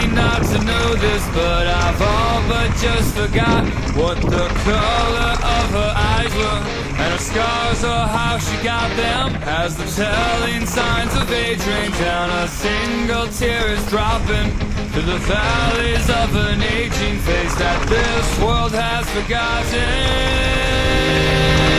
not to know this, but I've all but just forgot what the color of her eyes were, and her scars or how she got them. As the telling signs of age rain down, a single tear is dropping to the valleys of an aging face that this world has forgotten.